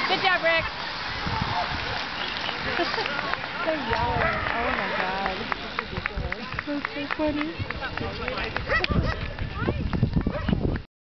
Good job, Rick. They're yelling. Oh my god. That's ridiculous. That's so funny.